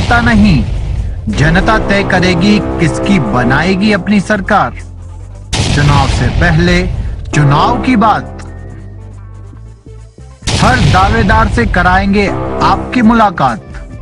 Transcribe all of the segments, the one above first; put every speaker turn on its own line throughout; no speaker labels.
जनता नहीं, जनता तय करेगी किसकी बनाएगी अपनी सरकार। चुनाव से पहले चुनाव की बात, हर दावेदार से कराएंगे आपकी मुलाकात।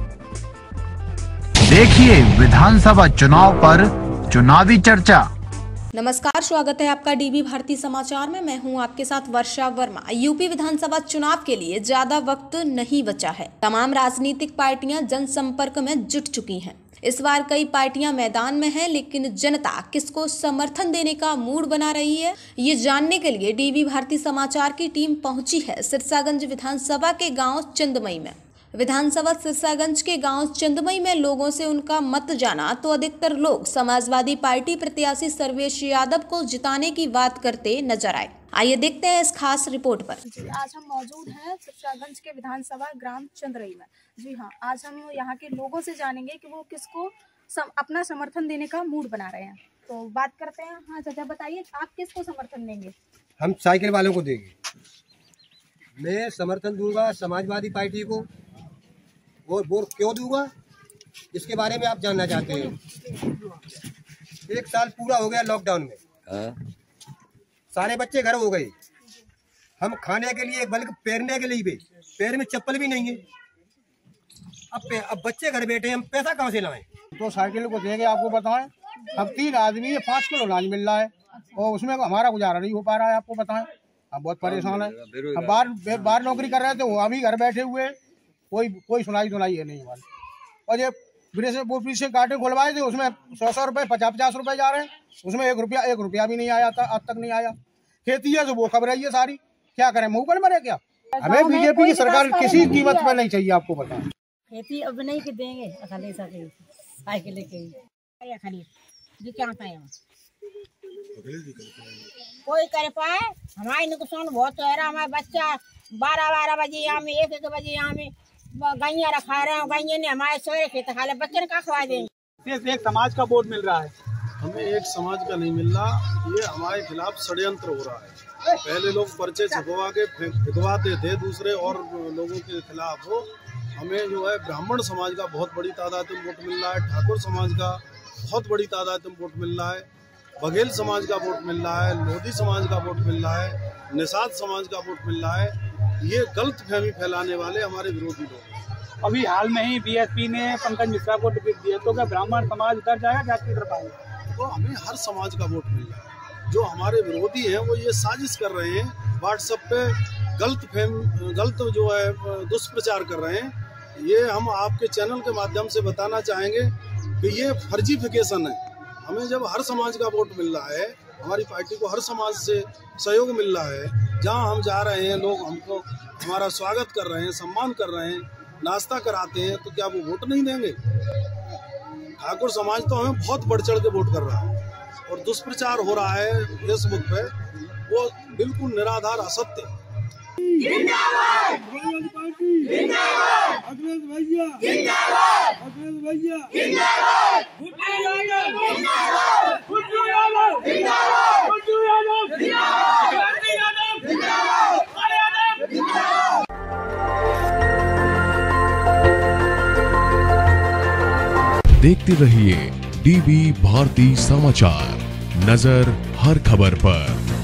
देखिए विधानसभा चुनाव पर चुनावी चर्चा।
नमस्कार, स्वागत है आपका डीबी भारती समाचार में। मैं हूं आपके साथ वर्षा वर्मा। यूपी विधानसभा चुनाव के लिए ज्यादा वक्त नहीं बचा है। तमाम राजनीतिक पार्टियां जनसंपर्क में जुट चुकी हैं। इस बार कई पार्टियां मैदान में हैं, लेकिन जनता किसको समर्थन देने का मूड बना रही है, ये जानने के लिए डीबी भारती समाचार की टीम पहुंची है सिरसागंज विधानसभा के गांव चंदमई में। विधानसभा सिरसागंज के गांव चंदमई में लोगों से उनका मत जाना तो अधिकतर लोग समाजवादी पार्टी प्रत्याशी सर्वेश यादव को जिताने की बात करते नजर आए। आइए देखते हैं इस खास रिपोर्ट पर।
जी, आज हम मौजूद हैं सिरसागंज के विधानसभा ग्राम चंदमई में। जी हाँ, आज हम यहाँ के लोगों से जानेंगे कि वो किसको अपना समर्थन देने का मूड बना रहे हैं। तो बात करते हैं। हाँ चाचा, बताइए आप किसको समर्थन देंगे?
हम साइकिल वालों को देंगे। मैं समर्थन दूंगा समाजवादी पार्टी को। और वोट क्यों दूंगा इसके बारे में आप जानना चाहते हैं। 1 साल पूरा हो गया लॉकडाउन में, सारे बच्चे घर हो गए। हम खाने के लिए बल्कि पैरने के लिए भी, पैर में चप्पल भी नहीं है। अब बच्चे घर बैठे, हम पैसा कहाँ से लाएं?
तो साइकिल को देंगे। आपको बताएं, अब 3 आदमी है, 5 किलो अनाज मिल रहा है और उसमें हमारा गुजारा नहीं हो पा रहा है। आपको बताएं, हम बहुत परेशान है। अब बाहर नौकरी कर रहे थे, वो हम ही घर बैठे हुए, कोई सुनाई है नहीं हमारी। और ये ब्रिज से कांटे खुलवाए थे, उसमें 100 रुपए 50 रुपए जा रहे हैं, उसमें 1 रुपया भी नहीं आया था, आज तक नहीं आया। खेती है जो वो खबर रही है सारी, क्या करें, मुंह पर मरे क्या? हमें बीजेपी की सरकार किसी कीमत पर नहीं चाहिए। आपको बताएं,
खेती अब नहीं कि देंगे साइकिल कोई कर पाए। हमारे नुकसान बहुत हो रहा। हमारे बच्चा 12 बजे यहाँ में, 1 बजे यहाँ में गैया रखा रहे हैं। गैया ने हमारे सोए खेत खा ले, बच्चे ने क्या खवा देंगे?
एक समाज का वोट मिल रहा है, हमें एक समाज का नहीं मिल रहा। ये हमारे खिलाफ षड्यंत्र हो रहा है। पहले लोग पर्चे छपवा के फेंकवाते थे दूसरे और लोगों के खिलाफ। हमें जो है ब्राह्मण समाज का बहुत बड़ी तादाद में वोट मिल रहा है, ठाकुर समाज का बहुत बड़ी तादाद में वोट मिल रहा है, बघेल समाज का वोट मिल रहा है, लोधी समाज का वोट मिल रहा है, निषाद समाज का वोट मिल रहा है। ये गलत फहमी फैलाने वाले हमारे विरोधी लोग।
अभी हाल में ही बीएसपी ने पंकज मिश्रा को टिकट दिया, तो क्या ब्राह्मण समाज इधर जाएगा, जाति इधर पाएगा?
तो हमें हर समाज का वोट मिल रहा है। जो हमारे विरोधी हैं वो ये साजिश कर रहे हैं, व्हाट्सएप पे गलत जो है दुष्प्रचार कर रहे हैं। ये हम आपके चैनल के माध्यम से बताना चाहेंगे कि ये फर्जीफिकेशन है। हमें जब हर समाज का वोट मिल रहा है, हमारी पार्टी को हर समाज से सहयोग मिल रहा है, जहां हम जा रहे हैं लोग हमको हमारा स्वागत कर रहे हैं, सम्मान कर रहे हैं, नाश्ता कराते हैं, तो क्या वो वोट नहीं देंगे? ठाकुर समाज तो हमें बहुत बढ़ चढ़ के वोट कर रहा है और दुष्प्रचार हो रहा है फेसबुक पे, वो बिल्कुल निराधार असत्य।
देखते रहिए डीबी भारती समाचार, नजर हर खबर पर।